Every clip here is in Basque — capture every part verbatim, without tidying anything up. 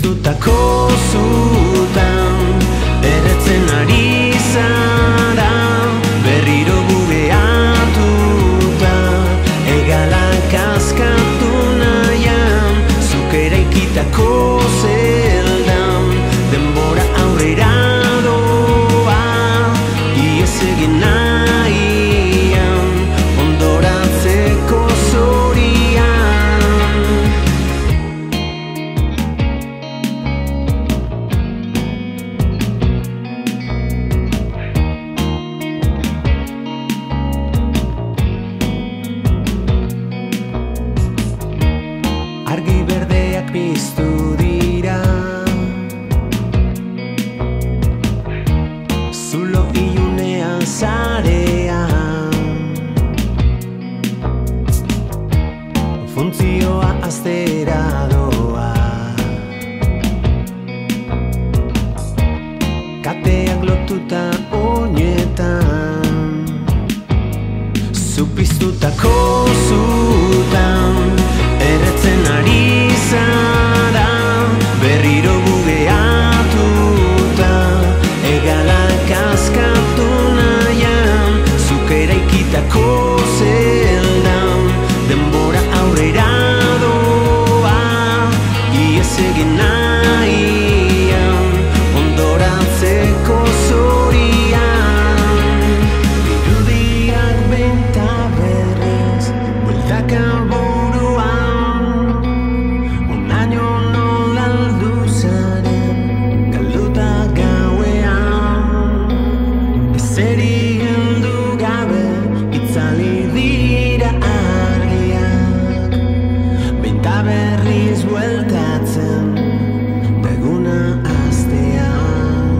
Zupiztutako zutan erretzen ari zara, berriro bugeatuta hegalak askatu nahian, zuk eraikitako zeldan denbora aurrera doa, ihes egin nahian hondoratzeko zorian. Argi berdeak piztu dira, zulo ilunean sarean, funtzioa aztera doa, kateak lotuta oinetan, zupiztutako zutan erretzen ari zara, berriro bugeatuta hegalak askatu nahian, zuk eraikitako zeldan denbora aurrera doa, ihes egin nahian hondoratzeko zorian. Irudiak behin ta berriz bueltaka buruan, onaino nola aldu zaren galduta gauean, ezeri heldu gabe itzali dira argiak, behin ta berriz bueltatzen da eguna hastean.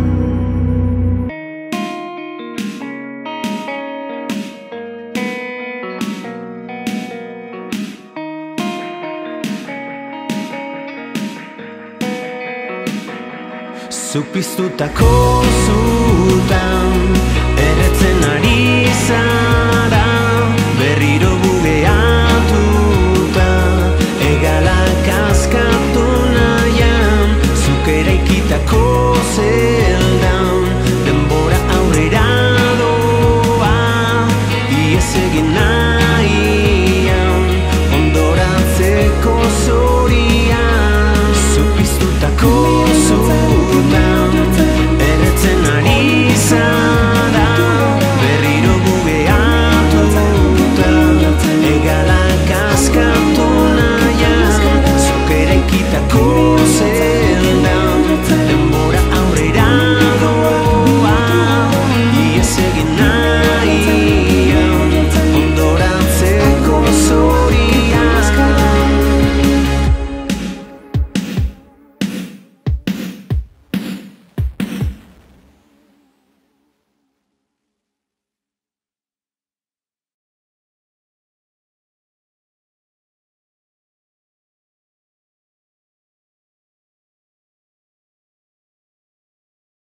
Zupiztutako zutan erretzen ari zara,